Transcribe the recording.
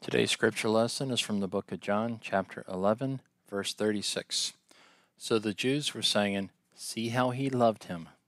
Today's scripture lesson is from the book of John, chapter 11, verse 36. So the Jews were saying, "See how he loved him."